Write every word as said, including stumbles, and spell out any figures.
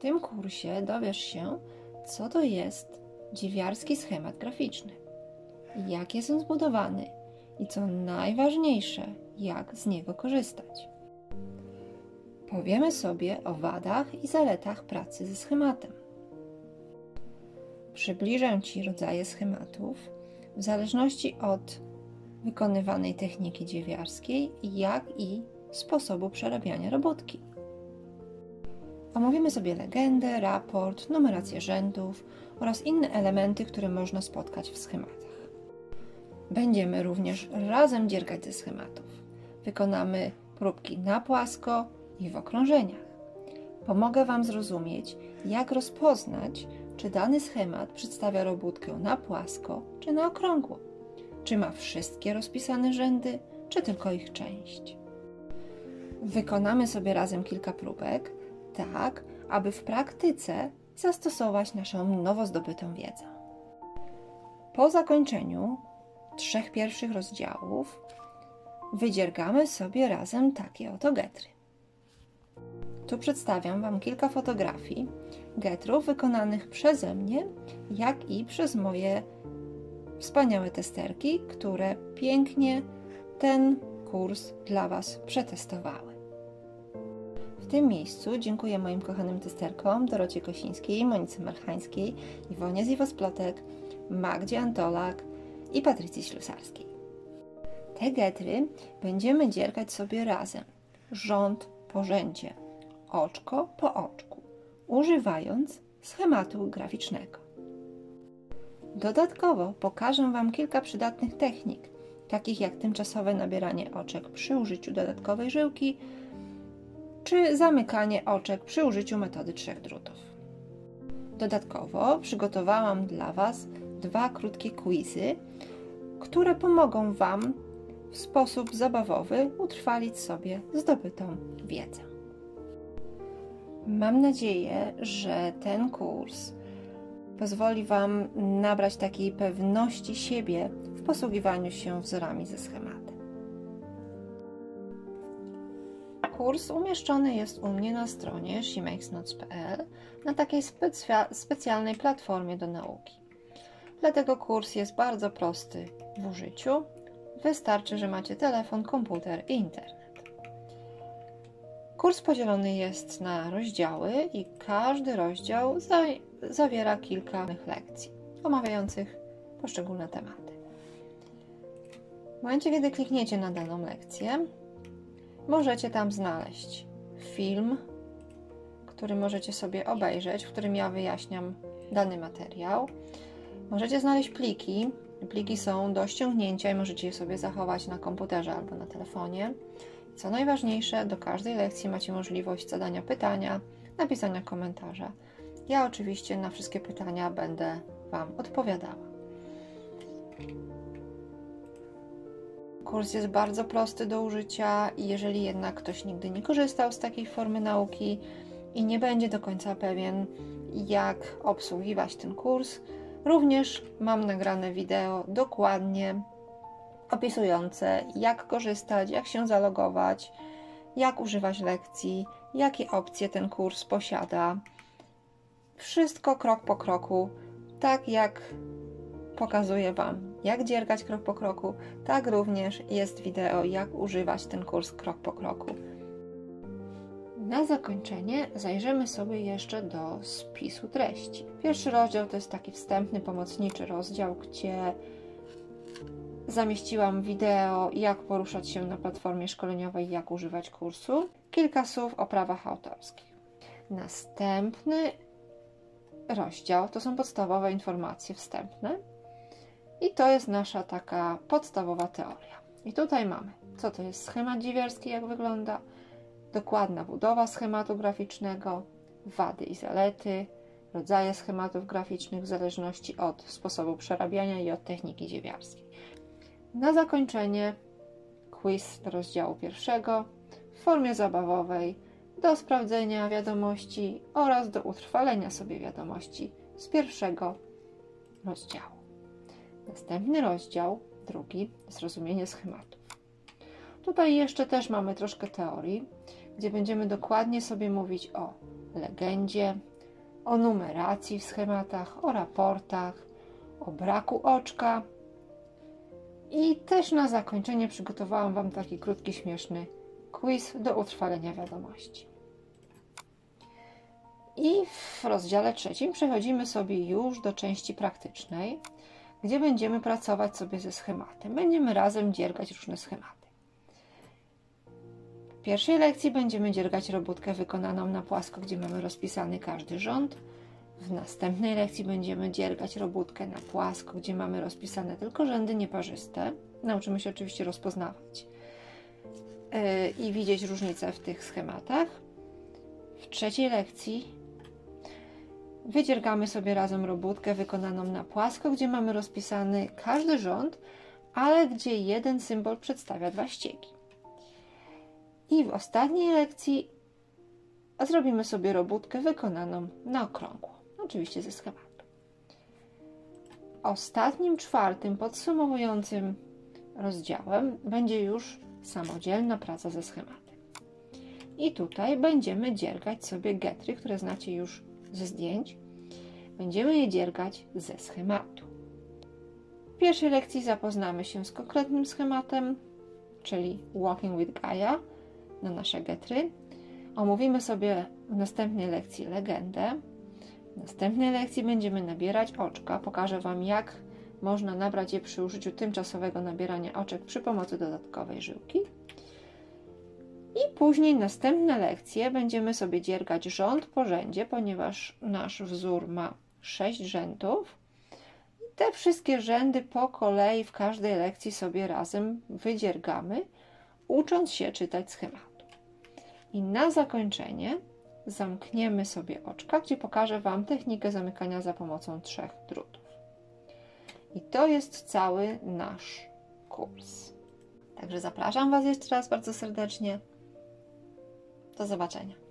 tym kursie dowiesz się, co to jest dziewiarski schemat graficzny, jak jest on zbudowany i co najważniejsze, jak z niego korzystać. Powiemy sobie o wadach i zaletach pracy ze schematem. Przybliżę Ci rodzaje schematów w zależności od wykonywanej techniki dziewiarskiej, jak i sposobu przerabiania robótki. Omówimy sobie legendę, raport, numerację rzędów oraz inne elementy, które można spotkać w schematach. Będziemy również razem dziergać ze schematów. Wykonamy próbki na płasko i w okrążeniach. Pomogę Wam zrozumieć, jak rozpoznać, czy dany schemat przedstawia robótkę na płasko czy na okrągło. Czy ma wszystkie rozpisane rzędy, czy tylko ich część. Wykonamy sobie razem kilka próbek, tak aby w praktyce zastosować naszą nowo zdobytą wiedzę. Po zakończeniu trzech pierwszych rozdziałów wydziergamy sobie razem takie oto getry. Tu przedstawiam Wam kilka fotografii getrów wykonanych przeze mnie, jak i przez moje wspaniałe testerki, które pięknie ten kurs dla Was przetestowały. W tym miejscu dziękuję moim kochanym testerkom Dorocie Kosińskiej, Monice Marchańskiej, Iwonie z Iwosplotek, Magdzie Antolak i Patrycji Ślusarskiej. Te getry będziemy dziergać sobie razem, rząd po rzędzie, oczko po oczku, używając schematu graficznego. Dodatkowo pokażę Wam kilka przydatnych technik, takich jak tymczasowe nabieranie oczek przy użyciu dodatkowej żyłki, czy zamykanie oczek przy użyciu metody trzech drutów. Dodatkowo przygotowałam dla Was dwa krótkie quizy, które pomogą Wam w sposób zabawowy utrwalić sobie zdobytą wiedzę. Mam nadzieję, że ten kurs pozwoli Wam nabrać takiej pewności siebie w posługiwaniu się wzorami ze schematem. Kurs umieszczony jest u mnie na stronie she makes notes kropka p l na takiej specja specjalnej platformie do nauki. Dlatego kurs jest bardzo prosty w użyciu. Wystarczy, że macie telefon, komputer i internet. Kurs podzielony jest na rozdziały i każdy rozdział za zawiera kilka lekcji omawiających poszczególne tematy. W momencie, kiedy klikniecie na daną lekcję, możecie tam znaleźć film, który możecie sobie obejrzeć, w którym ja wyjaśniam dany materiał. Możecie znaleźć pliki. Pliki są do ściągnięcia i możecie je sobie zachować na komputerze albo na telefonie. Co najważniejsze, do każdej lekcji macie możliwość zadania pytania, napisania komentarza. Ja oczywiście na wszystkie pytania będę Wam odpowiadała. Kurs jest bardzo prosty do użycia i jeżeli jednak ktoś nigdy nie korzystał z takiej formy nauki i nie będzie do końca pewien, jak obsługiwać ten kurs, również mam nagrane wideo dokładnie opisujące, jak korzystać, jak się zalogować, jak używać lekcji, jakie opcje ten kurs posiada. Wszystko krok po kroku, tak jak pokazuję Wam, jak dziergać krok po kroku, tak również jest wideo, jak używać ten kurs krok po kroku. Na zakończenie zajrzymy sobie jeszcze do spisu treści. Pierwszy rozdział to jest taki wstępny, pomocniczy rozdział, gdzie zamieściłam wideo, jak poruszać się na platformie szkoleniowej, jak używać kursu. Kilka słów o prawach autorskich. Następny rozdział to są podstawowe informacje wstępne i to jest nasza taka podstawowa teoria. I tutaj mamy, co to jest schemat dziewiarski, jak wygląda, dokładna budowa schematu graficznego, wady i zalety, rodzaje schematów graficznych w zależności od sposobu przerabiania i od techniki dziewiarskiej. Na zakończenie quiz do rozdziału pierwszego w formie zabawowej do sprawdzenia wiadomości oraz do utrwalenia sobie wiadomości z pierwszego rozdziału. Następny rozdział, drugi, zrozumienie schematów. Tutaj jeszcze też mamy troszkę teorii, gdzie będziemy dokładnie sobie mówić o legendzie, o numeracji w schematach, o raportach, o braku oczka. I też na zakończenie przygotowałam Wam taki krótki, śmieszny quiz do utrwalenia wiadomości. I w rozdziale trzecim przechodzimy sobie już do części praktycznej, gdzie będziemy pracować sobie ze schematem. Będziemy razem dziergać różne schematy. W pierwszej lekcji będziemy dziergać robótkę wykonaną na płasko, gdzie mamy rozpisany każdy rząd. W następnej lekcji będziemy dziergać robótkę na płasko, gdzie mamy rozpisane tylko rzędy nieparzyste. Nauczymy się oczywiście rozpoznawać yy, i widzieć różnice w tych schematach. W trzeciej lekcji wydziergamy sobie razem robótkę wykonaną na płasko, gdzie mamy rozpisany każdy rząd, ale gdzie jeden symbol przedstawia dwa ściegi. I w ostatniej lekcji zrobimy sobie robótkę wykonaną na okrągło, oczywiście ze schematu. Ostatnim, czwartym, podsumowującym rozdziałem będzie już samodzielna praca ze schematem. I tutaj będziemy dziergać sobie getry, które znacie już ze zdjęć. Będziemy je dziergać ze schematu. W pierwszej lekcji zapoznamy się z konkretnym schematem, czyli Walking with Gaia na nasze getry. Omówimy sobie w następnej lekcji legendę. W następnej lekcji będziemy nabierać oczka. Pokażę Wam, jak można nabrać je przy użyciu tymczasowego nabierania oczek przy pomocy dodatkowej żyłki. I później następne lekcje będziemy sobie dziergać rząd po rzędzie, ponieważ nasz wzór ma sześć rzędów. I te wszystkie rzędy po kolei w każdej lekcji sobie razem wydziergamy, ucząc się czytać schematu. I na zakończenie zamkniemy sobie oczka, gdzie pokażę Wam technikę zamykania za pomocą trzech drutów. I to jest cały nasz kurs. Także zapraszam Was jeszcze raz bardzo serdecznie. Do zobaczenia.